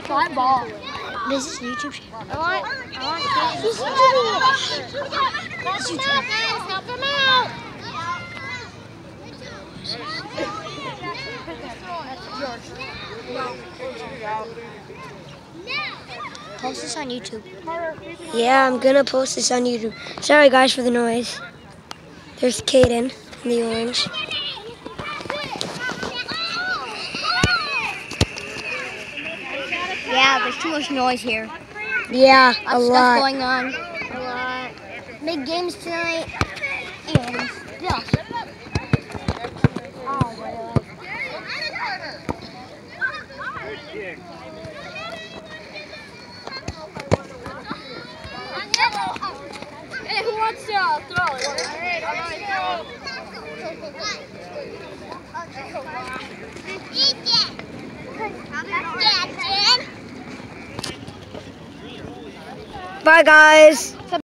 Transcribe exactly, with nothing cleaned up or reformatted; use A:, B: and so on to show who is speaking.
A: Slime ball.
B: This is YouTube channel.
A: I want, I want kids.
B: This is YouTube.
A: Help them out.
B: Post this on YouTube. Yeah, I'm gonna post this on YouTube. Sorry guys for the noise. There's Kaden in the orange.
A: Yeah, there's too much noise here.
B: Yeah, a
A: Lots of
B: lot.
A: stuff going on. A lot. Big games tonight. And stuff. Oh, my God. Hey, who wants to uh, throw it?
B: Bye guys.